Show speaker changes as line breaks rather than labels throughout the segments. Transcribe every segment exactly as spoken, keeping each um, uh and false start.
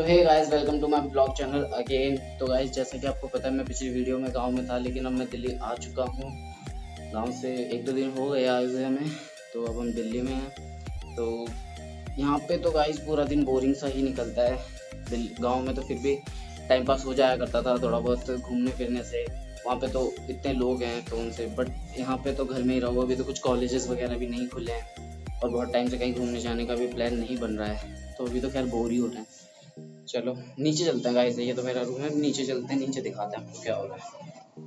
Hey guys, welcome to my blog channel again. तो guys, जैसे कि आपको पता है, मैं पिछली वीडियो में गांव में था, लेकिन अब मैं दिल्ली आ चुका हूँ। गांव से एक दो दिन हो गए आए हुए हमें, तो अब हम दिल्ली में हैं। तो यहाँ पे तो गाइस पूरा दिन बोरिंग सा ही निकलता है। गांव में तो फिर भी टाइम पास हो जाया करता था थोड़ा बहुत घूमने फिरने से। वहाँ पे तो इतने लोग हैं तो उनसे, बट यहाँ पे तो घर में ही रहो। अभी तो कुछ कॉलेजेस वगैरह भी नहीं खुले हैं और बहुत टाइम से कहीं घूमने जाने का भी प्लान नहीं बन रहा है, तो अभी तो खैर बोर ही हो रहे हैं। चलो नीचे चलते हैं गाइस, ये तो मेरा रूम है। नीचे चलते हैं, नीचे दिखाते हैं आपको क्या हो रहा है।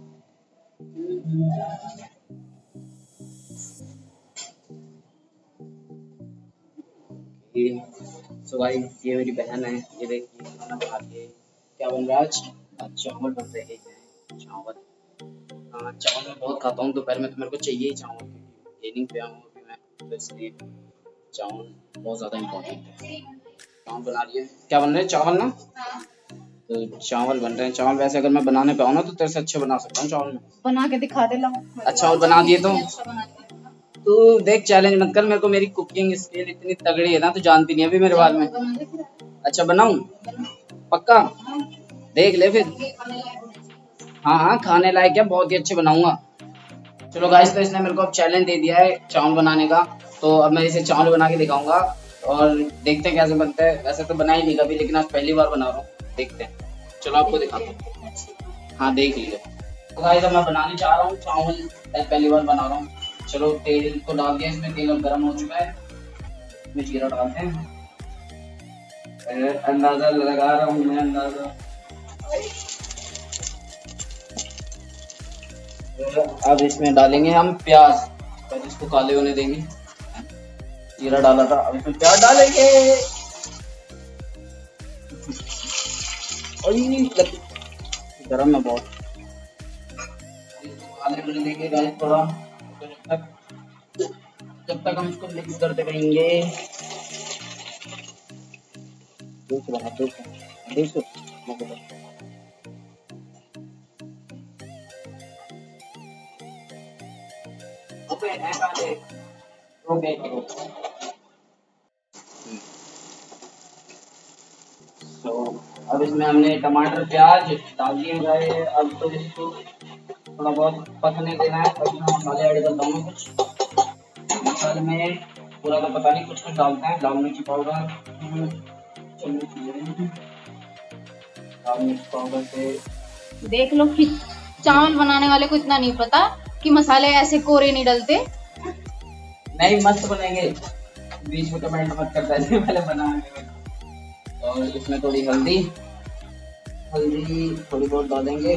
सो गाइस, ये मेरी बहन है। ये देखिए खाना बना रही है। क्या बन रहा है आज? आज चावल बन रहे हैं। चावल, हाँ चावल मैं बहुत खाता हूँ। दोपहर में तो मेरे को चाहिए ही चावल, क्योंकि ट्रेनिंग पे आऊँ अभी मैं, तो इसलिए चावल बहुत ज़्यादा इम्पोर्टेंट है। चावल बना रही है। क्या बन रहे हैं? चावल ना, तो चावल बन रहे हैं। चावल वैसे अगर मैं बनाने पे आऊँ ना तो तेरे से अच्छे बना सकता हूँ चावल में।
बना के दिखा दे ला।
अच्छा और बना दिए तो तू देख, चैलेंज मत कर मेरे को। मेरी कुकिंग स्किल इतनी तगड़ी है ना, तो जानती नहीं अभी मेरे बारे में। अच्छा बनाऊं? पक्का? देख ले फिर। हाँ हाँ, खाने लायक क्या, बहुत ही अच्छे बनाऊंगा। चलो गाइस, तो इसने मेरे को अब चैलेंज दे दिया है चावल बनाने का, तो अब मैं इसे चावल बना के दिखाऊंगा और देखते हैं कैसे बनते हैं। वैसे तो बनाई नहीं कभी, लेकिन आज पहली बार बना रहा हूँ, देखते हैं। चलो आपको दिखाता हूँ। हाँ देख लीजिए। तो गाइस, अब मैं बनाने चाह रहा हूँ चावल, पहली बार बना रहा हूँ। चलो तेल को डाल दिया इसमें, तेल अब गर्म हो चुका है। इसमें जीरा डालते हैं। अंदाजा लगा रहा हूँ मैं, अंदाजा। अब इसमें डालेंगे हम प्याज, पहले इसको काले होने देंगे। जीरा डाला था, अब इसमें प्याज डालेंगे। गरम है बहुत, काले होने देंगे गाइस थोड़ा, जब तक जब तक हम इसको मिक्स करते रहेंगे। दूसरा दूसरा दूसरा ओके ऐसे ओके। तो अब इसमें हमने टमाटर प्याज डाल दिए गए। अब तो इसको थोड़ा बहुत पकने देना है। अब मैं मसाले ऐड करता हूँ कुछ। मसाले में पूरा तो पता नहीं, कुछ कुछ डालते हैं। लाल मिर्ची पाउडर, लाल मिर्च पाउडर से
देख लो कि चावल बनाने वाले को इतना नहीं पता कि मसाले ऐसे कोरे नहीं डलते।
नहीं मस्त बनेंगे, बीच में कमेंट मत करता है पहले बनाने में। और इसमें थोड़ी हल्दी हल्दी थोड़ी बहुत डालेंगे।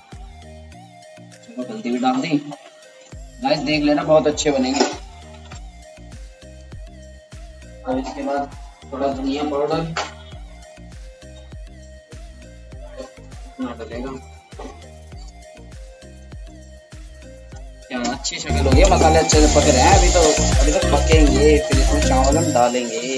चलो हल्दी भी डाल दी गाइस, देख लेना बहुत अच्छे बनेंगे। और इसके बाद थोड़ा धनिया पाउडर डलेगा। क्या अच्छी शक्ल हो गई, मसाले अच्छे से पक रहे हैं। अभी तो अभी तो पकेंगे, फिर इसमें चावल हम डालेंगे।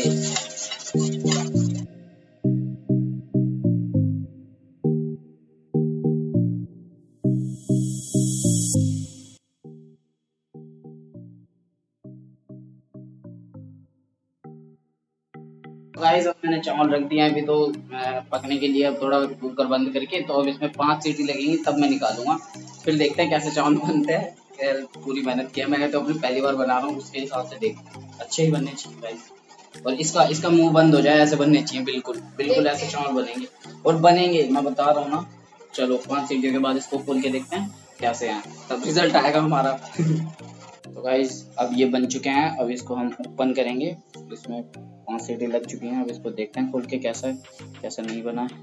गाइस, अब मैंने चावल रख दिया है अभी तो पकने के लिए। अब थोड़ा कुकर बंद करके, तो अब इसमें पांच सीटी लगेंगी तब मैं निकालूंगा। फिर देखते हैं कैसे चावल बनते हैं। खैर पूरी मेहनत किया मैंने, तो अपनी पहली बार बना रहा हूँ, उसके हिसाब से देखते हैं। अच्छे ही बनने चाहिए गाइस। और इसका इसका मुंह बंद हो जाए ऐसे बनने चाहिए, बिल्कुल बिल्कुल ऐसे चावल बनेंगे और बनेंगे, मैं बता रहा हूँ ना। चलो पांच सीटी के बाद इसको खोल के देखते हैं कैसे हैं, तब रिजल्ट आएगा हमारा। तो गाइस, अब ये बन चुके हैं। अब इसको हम ओपन करेंगे। इसमें पांच सीटी लग चुकी हैं। अब इसको देखते हैं खोल के कैसा है, कैसा नहीं बना है।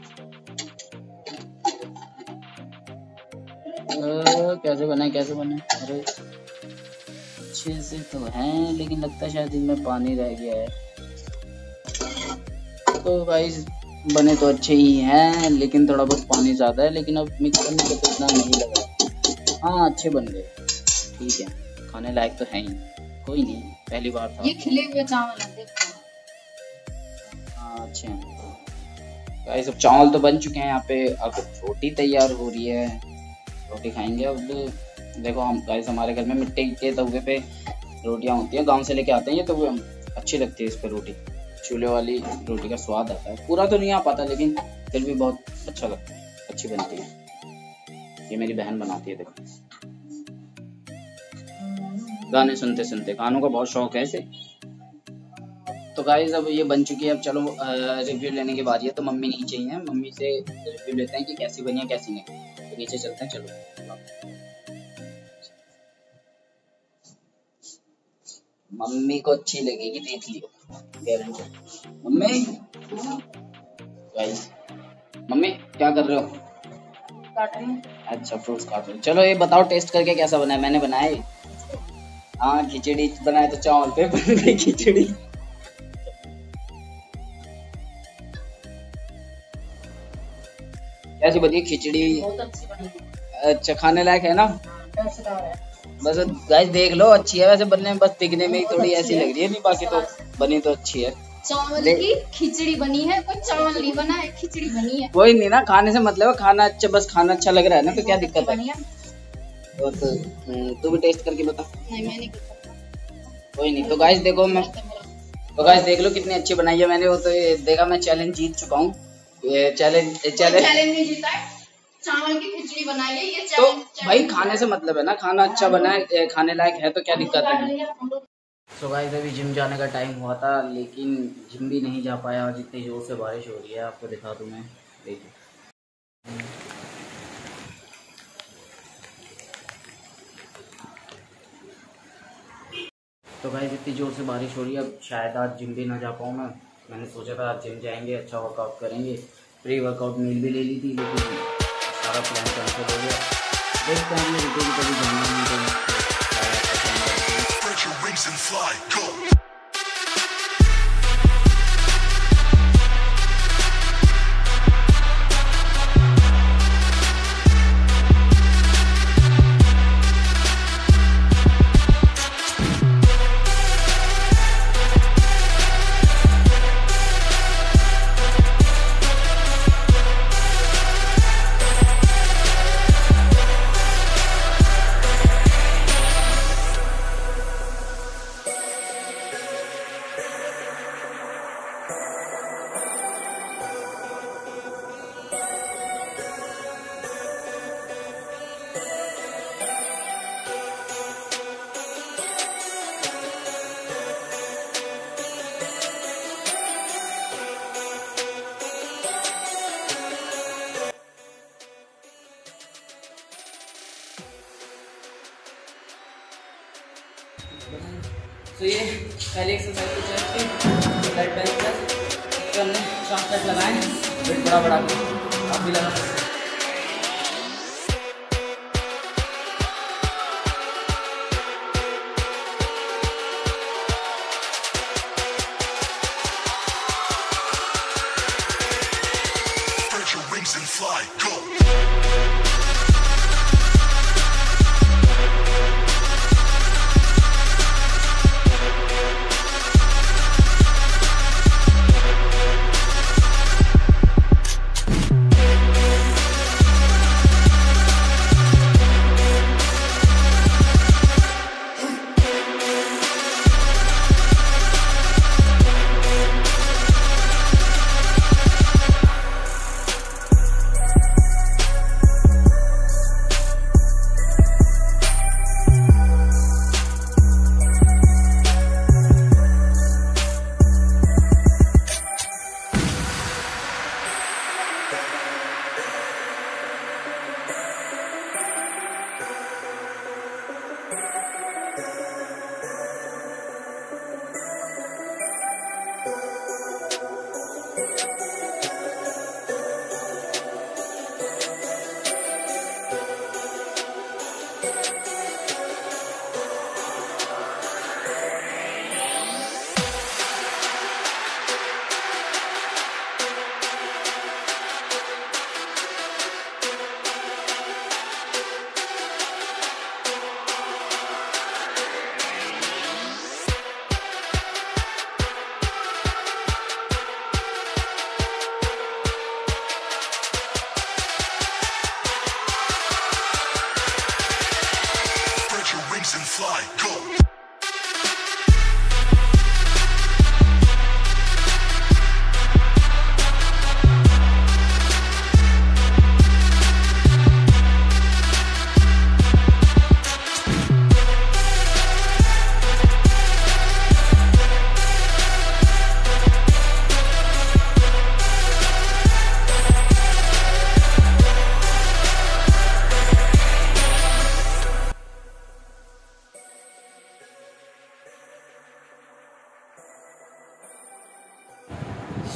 कैसे बना है, कैसे बना है? अरे अच्छे से तो हैं, लेकिन लगता है शायद इनमें पानी रह गया है। तो गाइस, बने तो अच्छे ही हैं, लेकिन थोड़ा बहुत पानी ज़्यादा है। लेकिन अब मिक्स करने का तो इतना नहीं लगा। हाँ अच्छे बन गए, ठीक है, खाने लायक तो है ही। कोई नहीं, पहली बार था।
ये खिले हुए चावल हैं,
हाँ अच्छे हैं गाइस। अब चावल तो बन चुके हैं यहाँ पे। अब रोटी तैयार हो रही है, रोटी खाएंगे। अब देखो हम गाइस, हमारे घर में मिट्टी के तवे पे रोटियां होती है, गांव से लेके आते हैं ये, तो वो अच्छी लगती है इस पे रोटी। चूल्हे वाली रोटी का स्वाद आता है। पूरा तो नहीं आ पाता लेकिन फिर भी बहुत अच्छा लगता है, अच्छी बनती है। ये मेरी बहन बनाती है। देखो गाने सुनते सुनते, गानों का बहुत शौक है इसे। तो गाइस अब ये बन चुकी है। अब चलो रिव्यू लेने के बाद, ये तो मम्मी नीचे ही है, मम्मी से रिव्यू लेते हैं कि कैसी बनी है कैसी नहीं। तो नीचे चलते हैं, चलो। मम्मी को अच्छी लगेगी, देख लियो गारंटी। मम्मी गाइस, मम्मी क्या कर रहे हो?
काट रही हूं।
अच्छा फ्रूट्स काट रहे हो। चलो ये बताओ टेस्ट करके कैसा बना है। मैंने बनाया, हाँ खिचड़ी बनाए तो चावल पे बन गई खिचड़ी। कैसी बनी खिचड़ी?
बहुत अच्छी बनी।
अच्छा खाने लायक है ना?
है।
बस गाइस देख लो, अच्छी है वैसे बनने में, बस दिखने में ही थोड़ी ऐसी लग रही है, नहीं बाकी तो बनी तो अच्छी है।
चावल की खिचड़ी बनी है, कोई चावल नहीं बना है, खिचड़ी बनी है।
कोई नहीं ना, खाने से मतलब खाना अच्छा, बस खाना अच्छा लग रहा है ना, तो क्या दिक्कत है? तो तू भी टेस्ट करके बता।
नहीं मैं नहीं कर सकता।
कोई नहीं। तो गाइस देखो मैं, तो गाइस देख लो कितनी अच्छी बनाई है मैंने। वो तो ये देखा, मैं चैलेंज जीत चुका हूँ। ये चैलेंज चैलेंज
चैलेंज नहीं जीता है, चावल की खिचड़ी बनाई है ये।
तो भाई खाने से मतलब है ना, खाना अच्छा बना है, खाने लायक है तो क्या दिक्कत है। तो गाइस अभी जिम जाने का टाइम हुआ था लेकिन जिम भी नहीं जा पाया, और जितनी जोर से बारिश हो रही है आपको दिखा दूं मैं, देखिए। तो गाइस इतनी जोर से बारिश हो रही है, अब शायद आज जिम भी ना जा पाऊँ मैं। मैंने सोचा था आज जिम जाएंगे, अच्छा वर्कआउट करेंगे, प्री वर्कआउट मील भी ले ली थी, लेकिन सारा प्लान कैंसिल हो गया। देखते हैं हमने रिटर्न कभी जाना नहीं तो तो ये पहली एक्सरसाइज तो चेस्ट की लाइट बेंच प्रेस, तो हमने चार सेट लगाए, वेट बड़ा बड़ा आप भी लगा सकते हैं।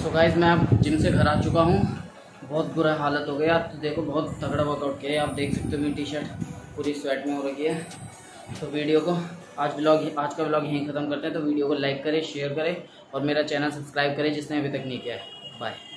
सो गाइस मैं अब जिम से घर आ चुका हूँ। बहुत बुरा हालत हो गया। तो देखो बहुत तगड़ा वर्कआउट किया है। आप देख सकते हो मेरी टी शर्ट पूरी स्वेट में हो रखी है। तो वीडियो को आज ब्लॉग आज का ब्लॉग यहीं ख़त्म करते हैं। तो वीडियो को लाइक करें, शेयर करें और मेरा चैनल सब्सक्राइब करें जिसने अभी तक नहीं किया है। बाय।